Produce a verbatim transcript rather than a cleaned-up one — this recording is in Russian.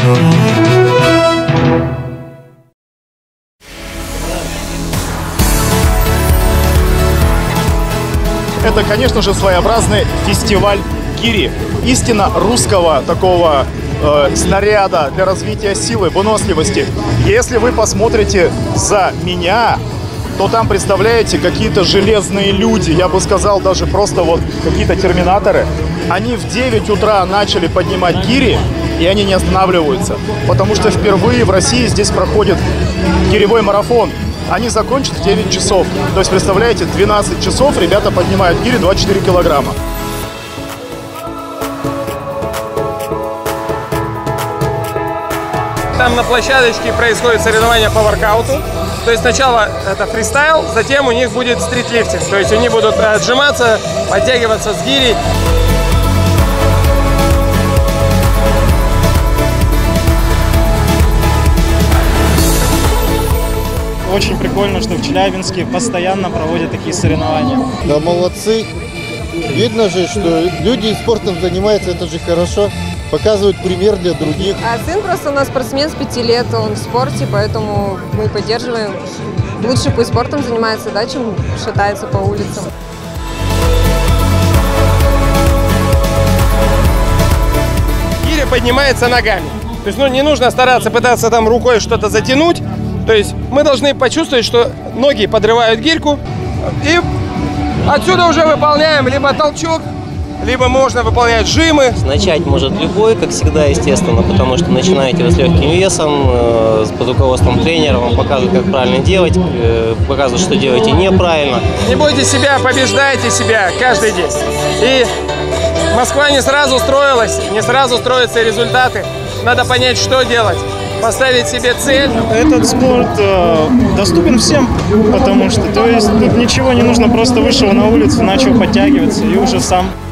Это, конечно же, своеобразный фестиваль гири. Истинно русского такого э, снаряда для развития силы, выносливости. Если вы посмотрите за меня, то там, представляете, какие-то железные люди, я бы сказал, даже просто вот какие-то терминаторы. Они в девять утра начали поднимать гири, и они не останавливаются. Потому что впервые в России здесь проходит гиревой марафон. Они закончат в девять часов. То есть, представляете, двенадцать часов ребята поднимают гири двадцать четыре килограмма. Там на площадочке происходит соревнование по воркауту. То есть сначала это фристайл, затем у них будет стритлифтинг. То есть они будут отжиматься, подтягиваться с гирей. Очень прикольно, что в Челябинске постоянно проводят такие соревнования. Да, молодцы. Видно же, что люди спортом занимаются, это же хорошо. Показывают пример для других. А сын просто у нас спортсмен с пяти лет, он в спорте, поэтому мы поддерживаем. Лучше пусть спортом занимается, да, чем шатается по улицам. Гиря поднимается ногами. То есть, ну, не нужно стараться пытаться там рукой что-то затянуть. То есть мы должны почувствовать, что ноги подрывают гирьку, и отсюда уже выполняем либо толчок, либо можно выполнять жимы. Начать может любой, как всегда, естественно, потому что начинаете вы с легким весом, э, под руководством тренера, вам показывают, как правильно делать, э, показывают, что делаете неправильно. Не бойтесь себя, побеждайте себя каждый день. И Москва не сразу строилась, не сразу строятся результаты. Надо понять, что делать. Поставить себе цель. Этот спорт э, доступен всем, потому что, то есть, тут ничего не нужно, просто вышел на улицу, начал подтягиваться и уже сам